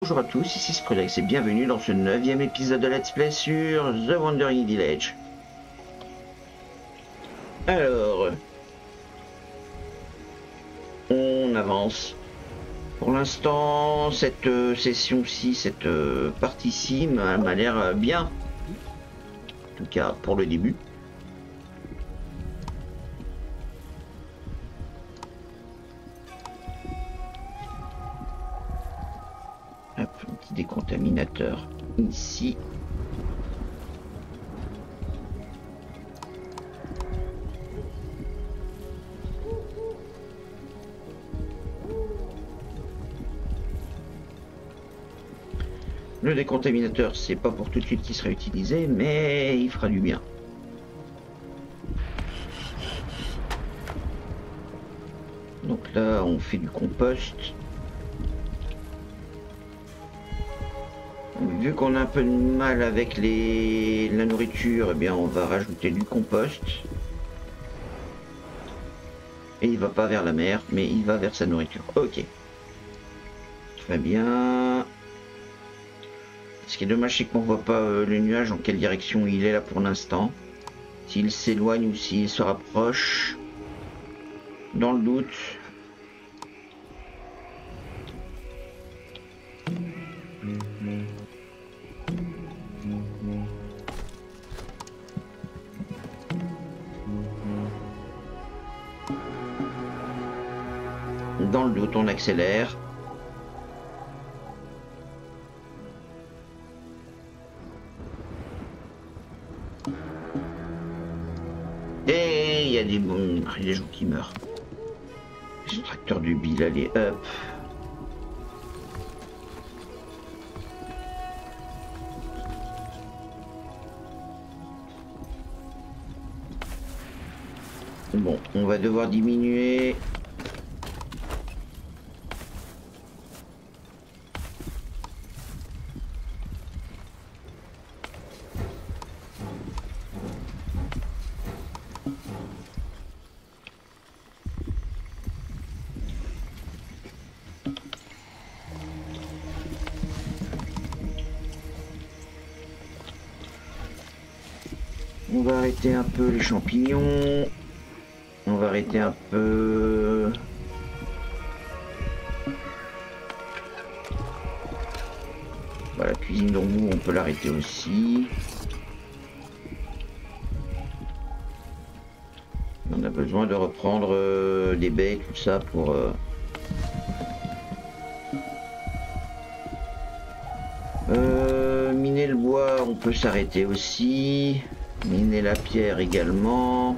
Bonjour à tous, ici Spredex et bienvenue dans ce 9e épisode de Let's Play sur The Wandering Village. Alors, on avance. Pour l'instant, cette session-ci, cette partie-ci m'a l'air bien. En tout cas, pour le début. Hop, un petit décontaminateur ici. Le décontaminateur, c'est pas pour tout de suite qu'il sera utilisé, mais il fera du bien. Donc là, on fait du compost. Vu qu'on a un peu de mal avec la nourriture, eh bien on va rajouter du compost. Et il va pas vers la mer, mais il va vers sa nourriture. Ok. Très bien. Ce qui est dommage, c'est qu'on voit pas le nuage, en quelle direction il est là pour l'instant. S'il s'éloigne ou s'il se rapproche. Dans le doute. Dans le doute, on accélère. Et il y a des gens qui meurent. Extracteur du bile, allez, hop. Bon, on va devoir diminuer. On va arrêter un peu les champignons. On va arrêter un peu... Voilà, la cuisine d'Ormou, on peut l'arrêter aussi. On a besoin de reprendre des baies, tout ça pour... miner le bois, on peut s'arrêter aussi. Miner la pierre également.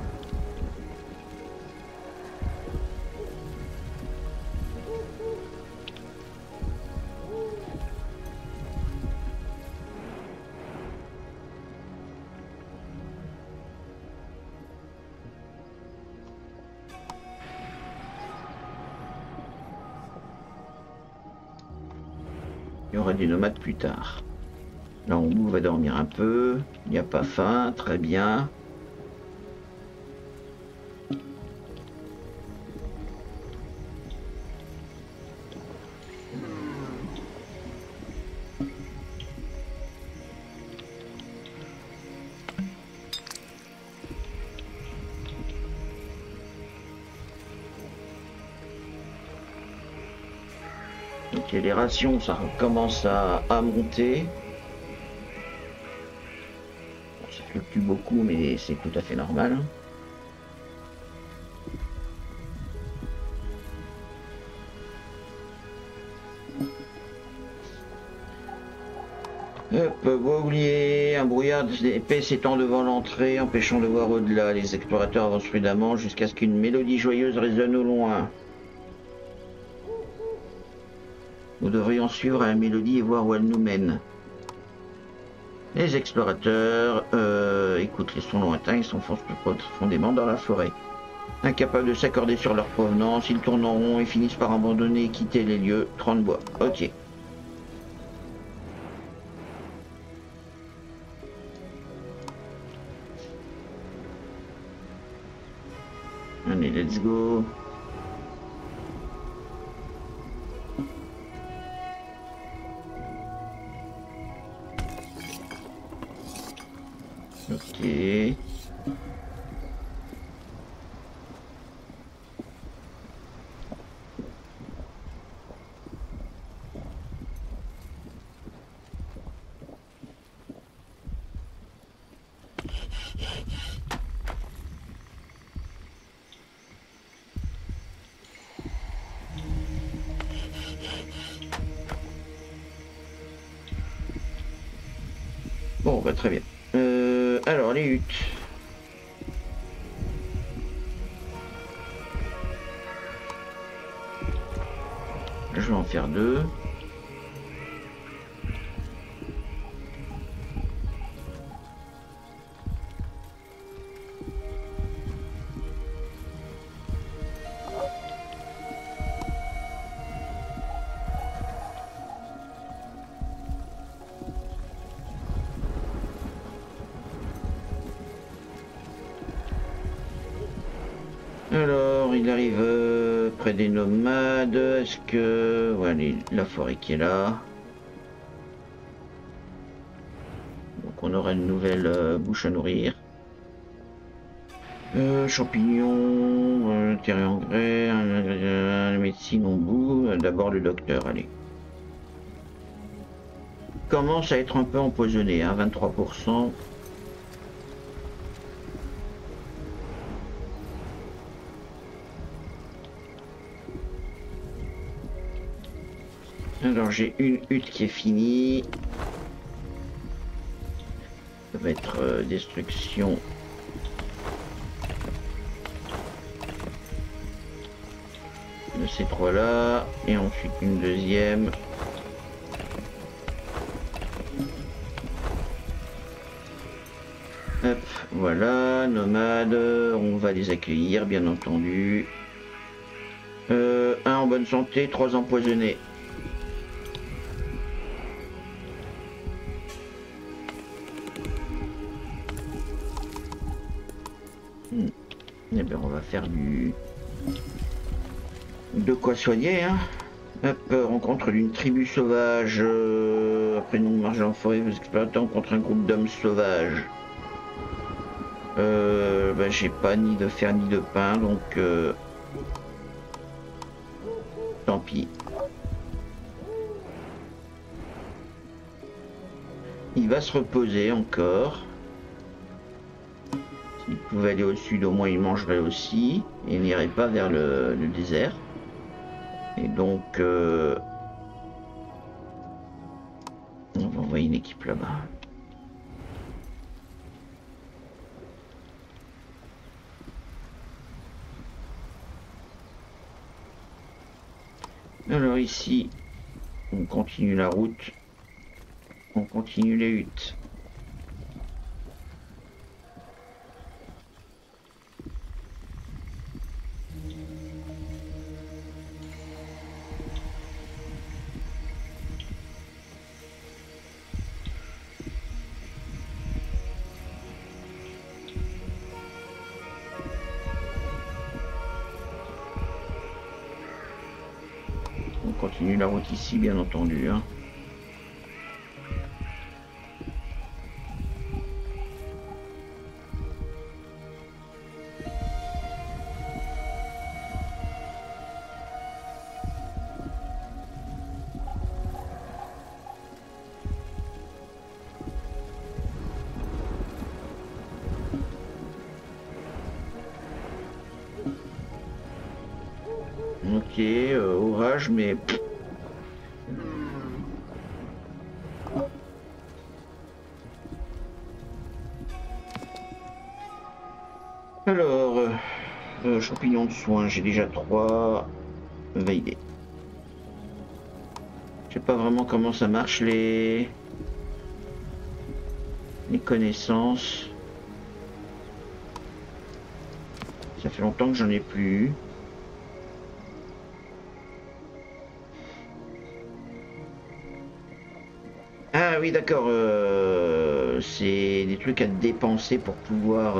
Il y aura des nomades plus tard. Là, on va dormir un peu. Il n'y a pas faim, très bien. Ok, les rations, ça commence à monter. Bon, ça fluctue beaucoup, mais c'est tout à fait normal. Hop, vous oubliez, un brouillard épais s'étend devant l'entrée, empêchant de voir au-delà. Les explorateurs avancent prudemment jusqu'à ce qu'une mélodie joyeuse résonne au loin. Nous devrions suivre la mélodie et voir où elle nous mène. Les explorateurs écoutent les sons lointains et s'enfoncent plus profondément dans la forêt. Incapables de s'accorder sur leur provenance, ils tournent en rond et finissent par abandonner et quitter les lieux. 30 bois. Ok. Allez, let's go. Ok. Bon, bah très bien. Alors, les huttes. Je vais en faire 2. Alors, il arrive près des nomades. Est-ce que... Ouais, la forêt qui est là. Donc on aura une nouvelle bouche à nourrir. Champignons, terre engrais, la médecine au bout. D'abord le docteur, allez. Commence à être un peu empoisonné, hein, 23%. Alors j'ai une hutte qui est finie. Ça va être destruction. De ces trois là. Et ensuite une deuxième. Hop, voilà, nomades. On va les accueillir bien entendu. Un en bonne santé, 3 empoisonnés. Eh bien, on va faire de quoi soigner, hein. Hop, rencontre d'une tribu sauvage. Après une longue marche en forêt, vous exploitez contre un groupe d'hommes sauvages. Bah, j'ai pas ni de fer ni de pain, donc tant pis. Il va se reposer encore. S'il pouvait aller au sud, au moins il mangerait aussi. Et il n'irait pas vers le désert. Et donc, on va envoyer une équipe là-bas. Alors ici, on continue la route. On continue les huttes. On continue la route ici, bien entendu, hein. Ok, orage, mais... Alors, champignons de soins, j'ai déjà 3 validés. Je sais pas vraiment comment ça marche les connaissances. Ça fait longtemps que j'en ai plus eu. Ah oui, d'accord. C'est des trucs à dépenser pour pouvoir...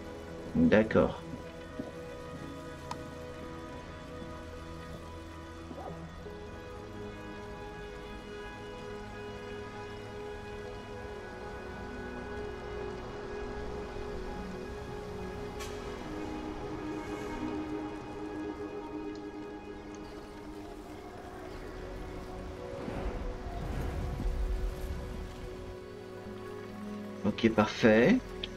D'accord. Ok, parfait.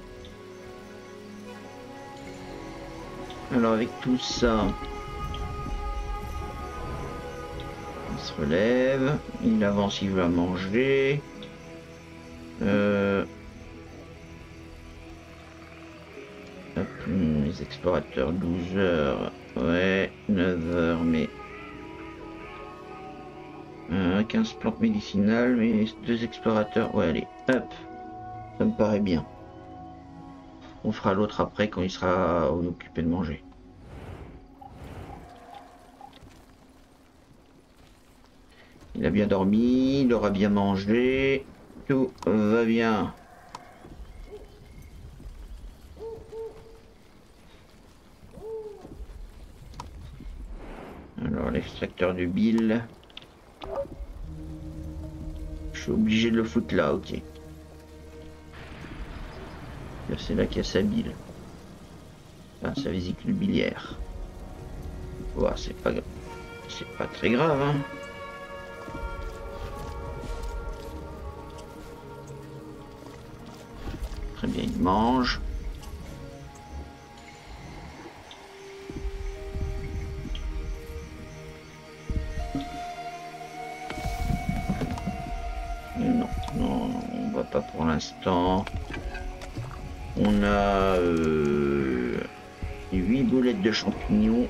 Alors avec tout ça, il se relève, il avance, il va manger. Hop, les explorateurs, 12 heures, ouais, 9 heures, mais 15 plantes médicinales, mais 2 explorateurs, ouais, allez, hop, ça me paraît bien. On fera l'autre après quand il sera occupé de manger. Il a bien dormi, il aura bien mangé, tout va bien. Alors l'extracteur de bile. Je suis obligé de le foutre là, ok. C'est là qu'il y a sa bile. Enfin, sa vésicule biliaire. Ouais, c'est pas très grave, hein. Très bien, il mange. Non, non, on va pas pour l'instant. On a 8 boulettes de champignons.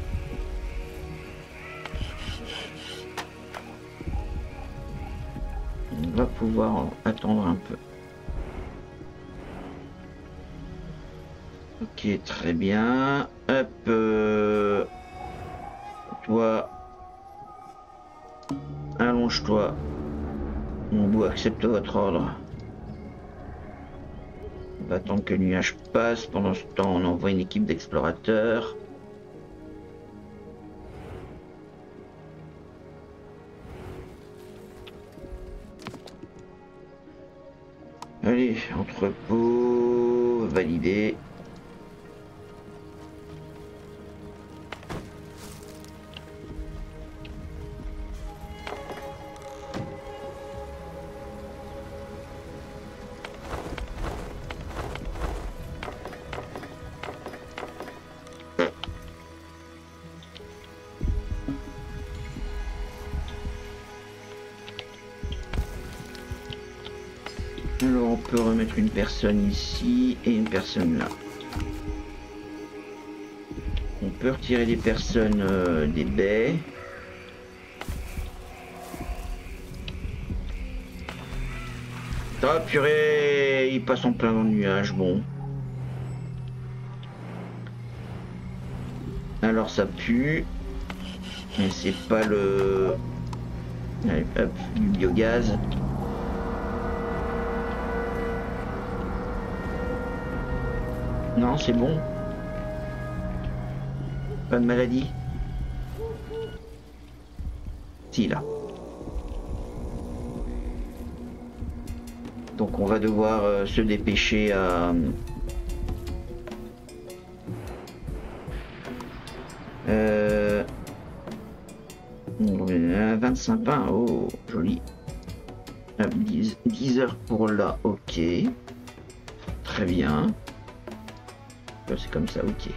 On va pouvoir attendre un peu. Ok, très bien. Hop. Toi. Allonge-toi. Mon bout accepte votre ordre. On va attendre que le nuage passe. Pendant ce temps, on envoie une équipe d'explorateurs. Allez, entrepôt validé. Alors on peut remettre une personne ici et une personne là. On peut retirer des personnes des baies. Ah purée, il passe en plein dans le nuage, bon. Alors ça pue. Mais c'est pas le... Allez, hop, du biogaz. Non, c'est bon. Pas de maladie. Si, là. Donc on va devoir se dépêcher à... 25 pains, oh, joli. 10 heures pour là, ok. Très bien. C'est comme ça, ok.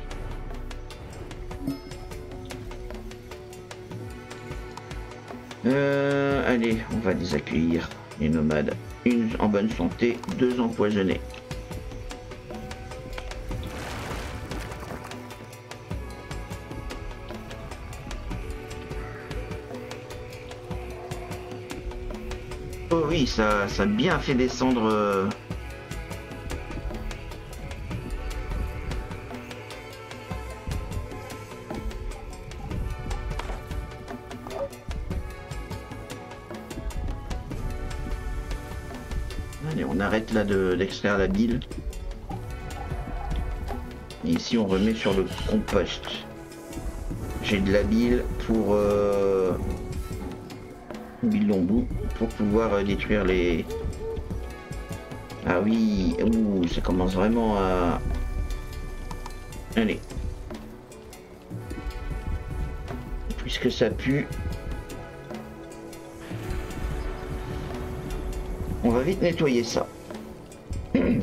Allez, on va les accueillir, les nomades. Une en bonne santé, 2 empoisonnés. Oh oui, ça a bien fait descendre... Allez, on arrête là d'extraire la bile. Et ici, on remet sur le compost. J'ai de la bile pour... bile d'ombou pour pouvoir détruire les... Ah oui, ouh, ça commence vraiment à... Allez. Puisque ça pue... On va vite nettoyer ça.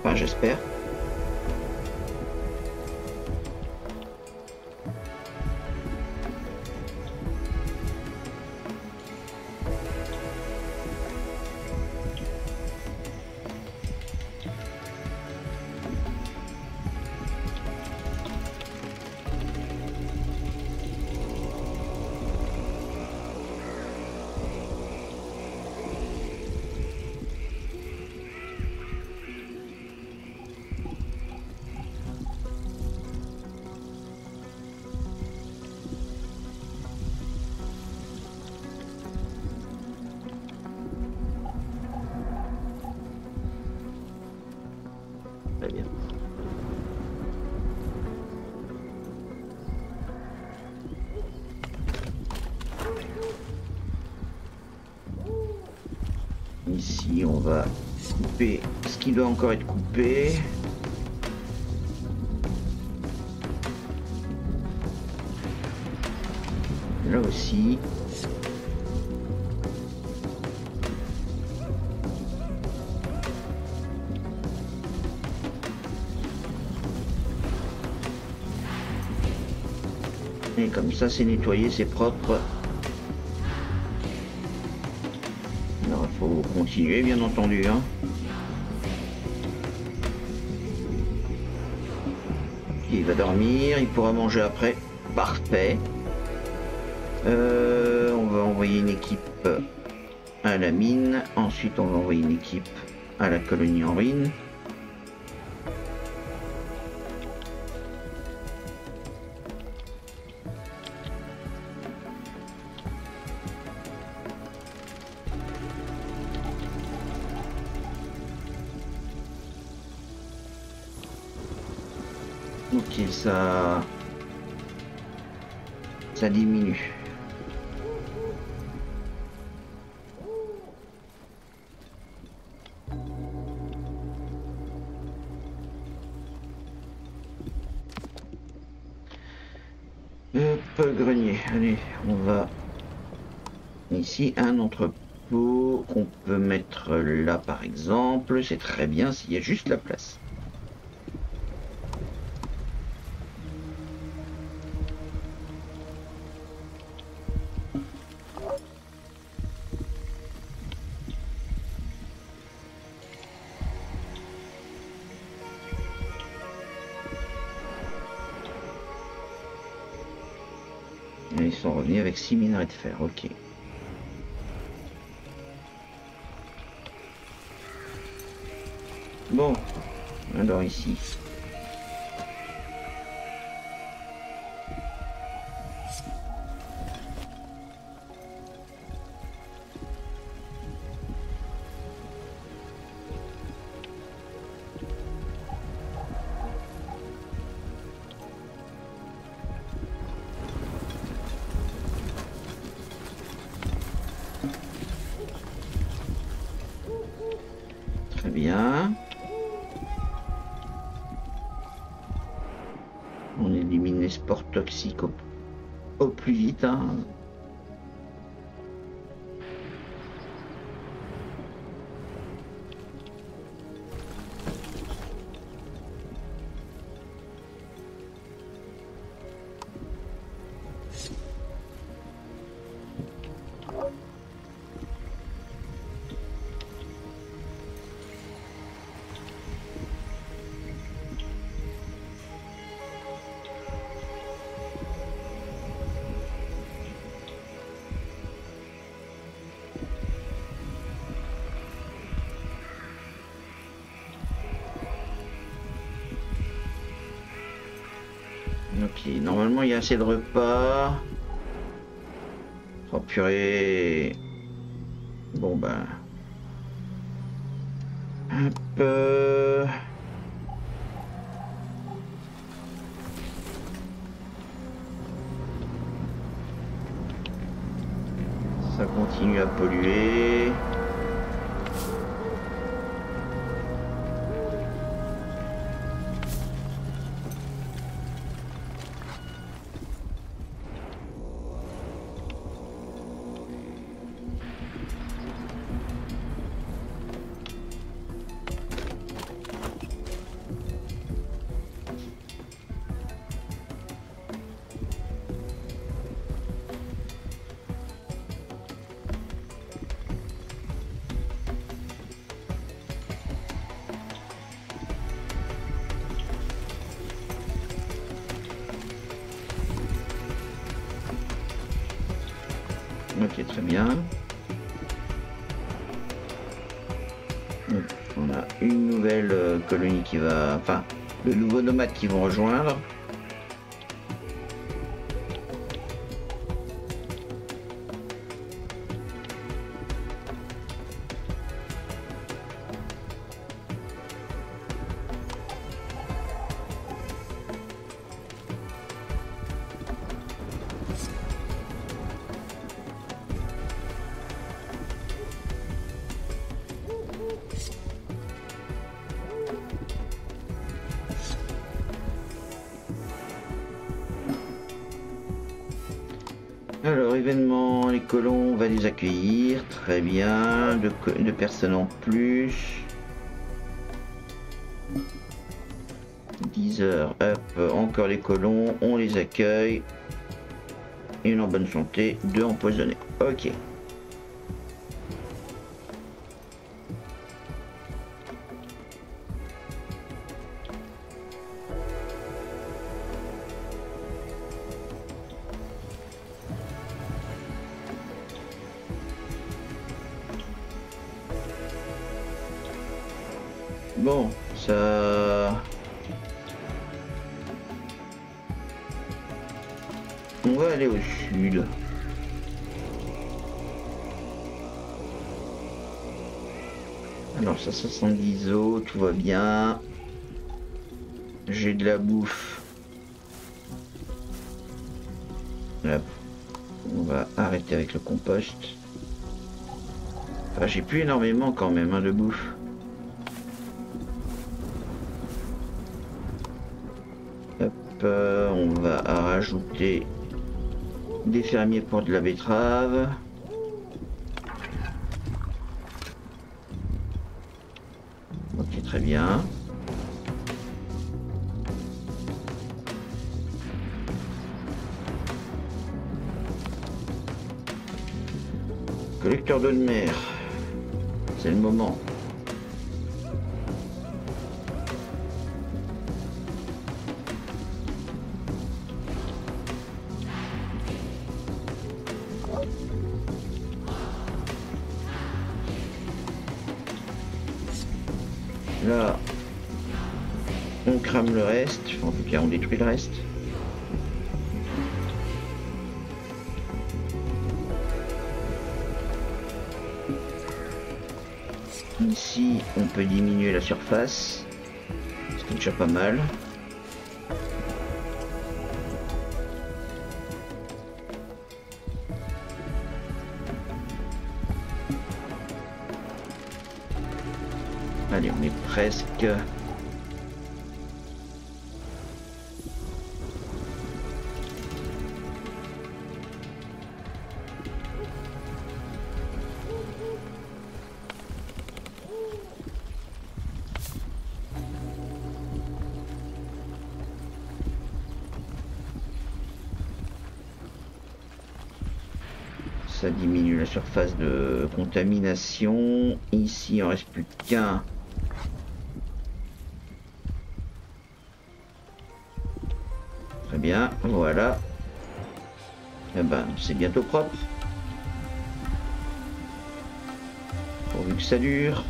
Enfin, j'espère. Très bien. Ici, on va couper ce qui doit encore être coupé. Là aussi. Et comme ça, c'est nettoyé, c'est propre. Alors, il faut continuer, bien entendu. Hein. Il va dormir, il pourra manger après. Parfait. On va envoyer une équipe à la mine. Ensuite, on va envoyer une équipe à la colonie en ruine. Ok, ça diminue. Hop, grenier. Allez, on va ici un entrepôt qu'on peut mettre là par exemple. C'est très bien s'il y a juste la place. Et ils sont revenus avec 6 minerais de fer, ok. Bon, alors ici. Très bien. On élimine les spores toxiques au plus vite. Hein. Ok, normalement il y a assez de repas. Oh purée. Bon ben. Hop. Ça continue à polluer. Ok, très bien. Donc, on a une nouvelle colonie qui va... Enfin, de nouveaux nomades qui vont rejoindre. Alors, événement, les colons, on va les accueillir. Très bien. Deux personnes en plus. 10 heures. Hop, encore les colons, on les accueille. Une en bonne santé, deux empoisonnés. Ok. Bon, ça... On va aller au sud. Alors ça 70 os, tout va bien. J'ai de la bouffe. Hop. On va arrêter avec le compost. Enfin, j'ai plus énormément quand même de bouffe. Hop, on va rajouter des fermiers pour de la betterave. Ok, très bien. Collecteur d'eau de mer. C'est le moment. Là, on crame le reste, en tout cas on détruit le reste. Ici, on peut diminuer la surface, ce qui est déjà pas mal. Allez, on est presque. Ça diminue la surface de contamination. Ici, il en reste plus qu'un. Très bien, voilà. Eh ben, c'est bientôt propre. Pourvu que ça dure.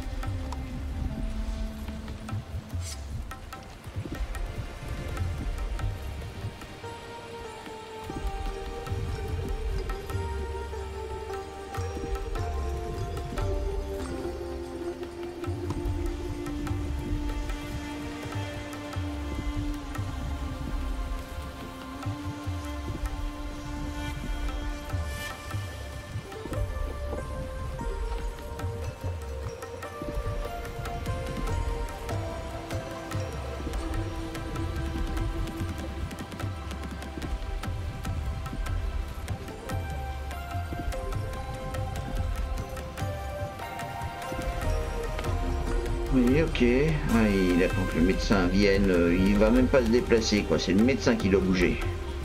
Oui, ok. Ah, il attend que le médecin vienne. Il va même pas se déplacer, quoi. C'est le médecin qui doit bouger.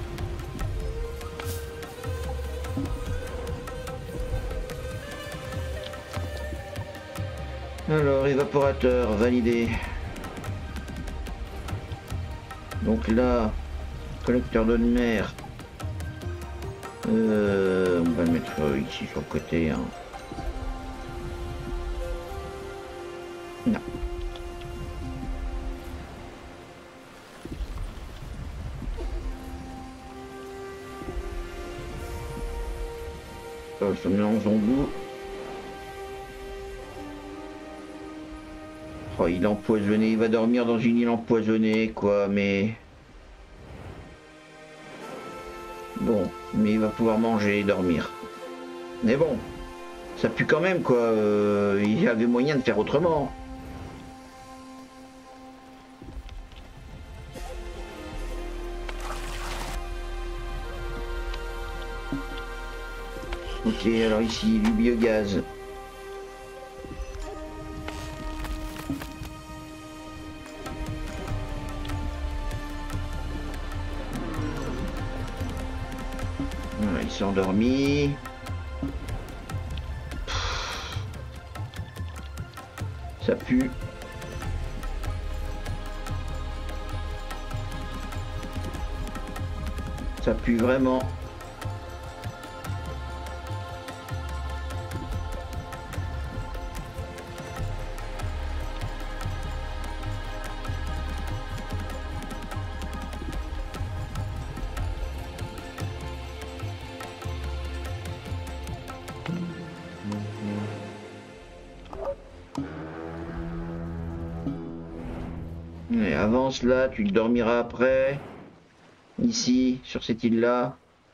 Alors, évaporateur, validé. Donc là, collecteur d'eau de mer. On va le mettre ici sur le côté. Hein. Non. Ça met en zombie. Oh, il est empoisonné, il va dormir dans une île empoisonnée, quoi, mais... Bon, mais il va pouvoir manger et dormir. Mais bon, ça pue quand même, quoi. Il y avait moyen de faire autrement. Ok, alors ici, du biogaz. Voilà, il s'est endormi. Ça pue. Ça pue vraiment. Et avance là, tu dormiras après. Ici, sur cette île-là.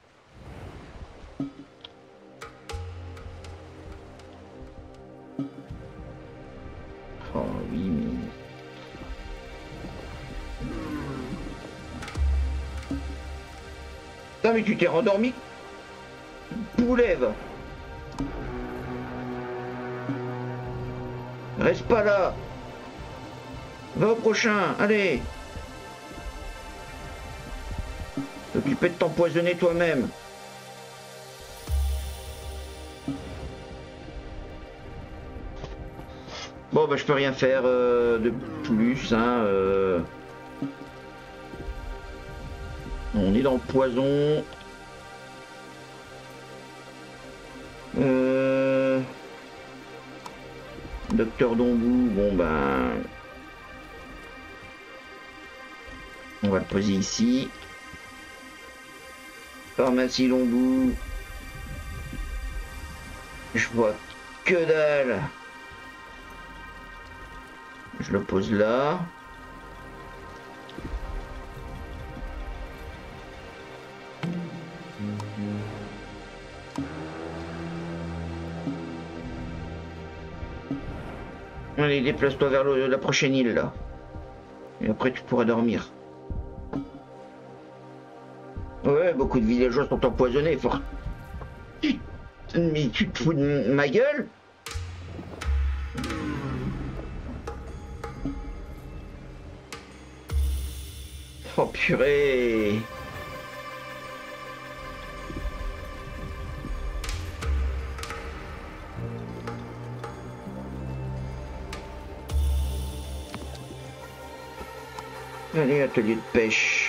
Oh oui, mais... Putain, mais tu t'es rendormi, poulet, va. Reste pas là. Va au prochain, allez. T'occuper de t'empoisonner toi-même. Bon, bah je peux rien faire de plus, hein. On est dans le poison. Docteur Donbou, bon ben... On va le poser ici. Pharmacie Donbou. Je vois que dalle. Je le pose là. Allez, déplace-toi vers la prochaine île là. Et après tu pourras dormir. Ouais, beaucoup de villageois sont empoisonnés. Fort. Mais tu te fous de ma gueule? Oh purée. Allez, atelier de pêche.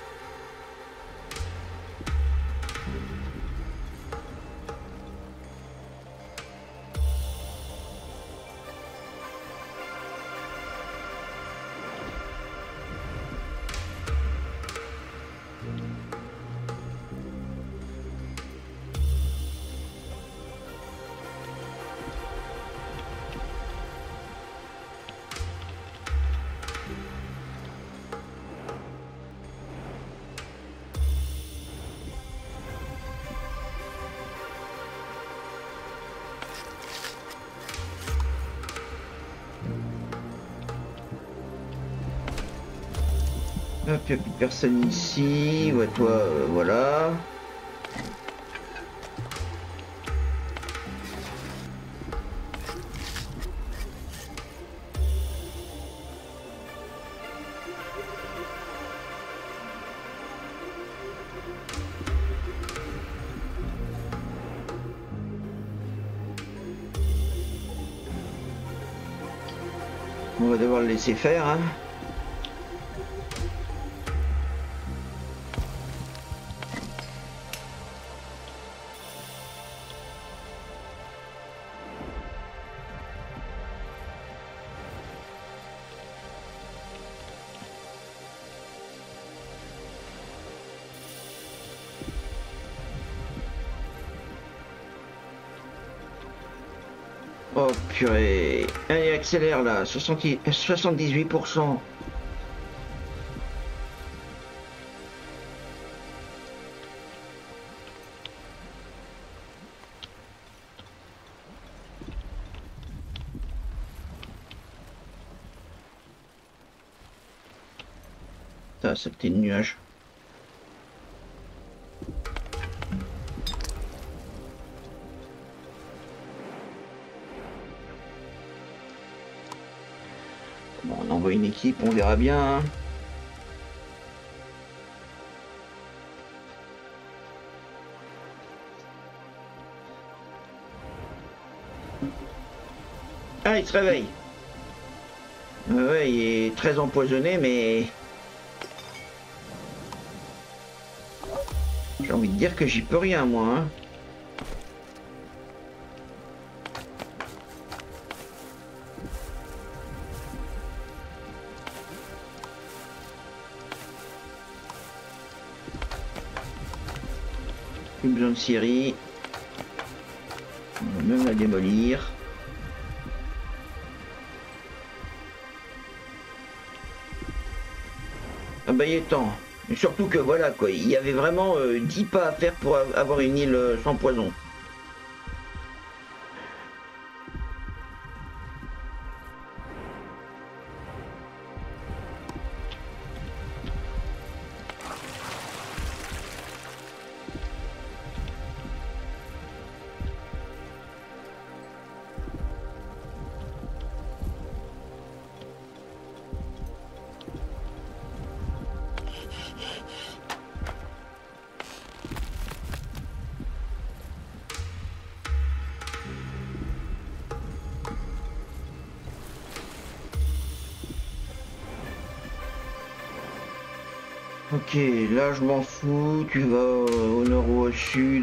Hop, il n'y a plus personne ici. Ouais, toi, voilà. On va devoir le laisser faire, hein. Oh purée. Allez, accélère là, 78%. Ça, c'était le nuage. Bon, on envoie une équipe, on verra bien. Hein. Ah, il se réveille. Ouais, il est très empoisonné, mais... J'ai envie de dire que j'y peux rien, moi. Hein. Plus besoin de scierie. On va même la démolir. Ah bah il est temps. Et surtout que voilà quoi, il y avait vraiment 10 pas à faire pour avoir une île sans poison. Ok, là je m'en fous, tu vas au nord ou au sud.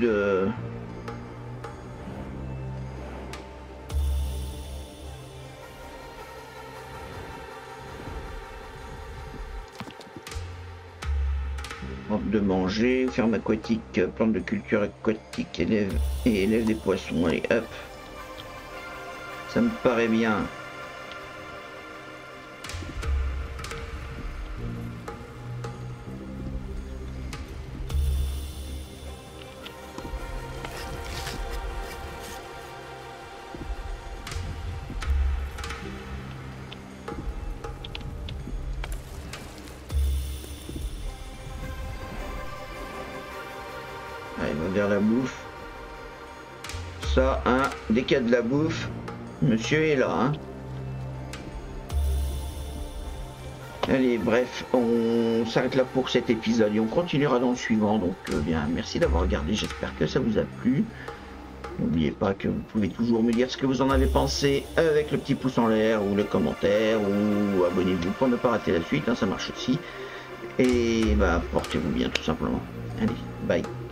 De manger, ferme aquatique, plante de culture aquatique, élève des poissons. Allez, hop. Ça me paraît bien. Allez, on va vers la bouffe. Ça, hein, dès qu'il y a de la bouffe, monsieur est là, hein. Allez, bref, on s'arrête là pour cet épisode et on continuera dans le suivant. Donc, bien, merci d'avoir regardé. J'espère que ça vous a plu. N'oubliez pas que vous pouvez toujours me dire ce que vous en avez pensé avec le petit pouce en l'air ou le commentaire ou abonnez-vous pour ne pas rater la suite. Hein, ça marche aussi. Et bah, portez-vous bien tout simplement. Allez, bye.